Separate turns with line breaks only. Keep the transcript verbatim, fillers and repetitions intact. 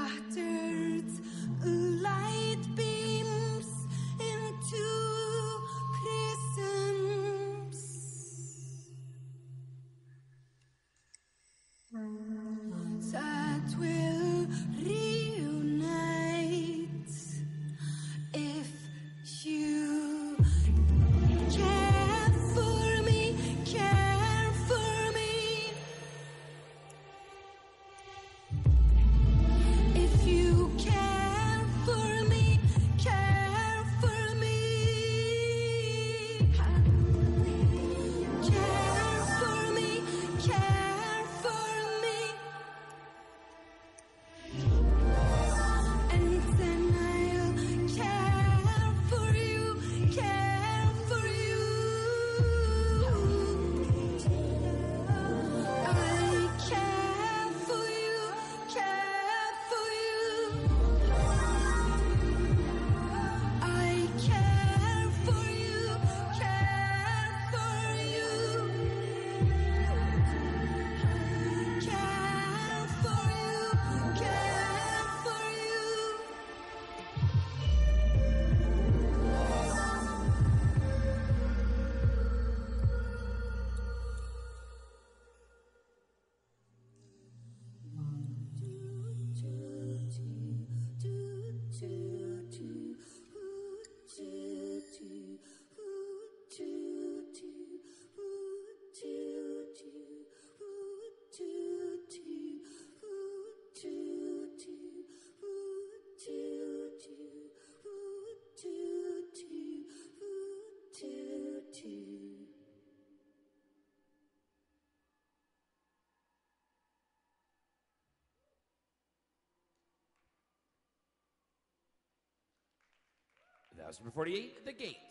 scattered light beams into prisms that will reunite if you care for me, care for me. If you care for me, care for me. Care for me, care for me. And then I'll care for you, care for you. I care for you, care for you. I care for you, care for you. Care for you, care for you.
That was number forty-eight, The Gates.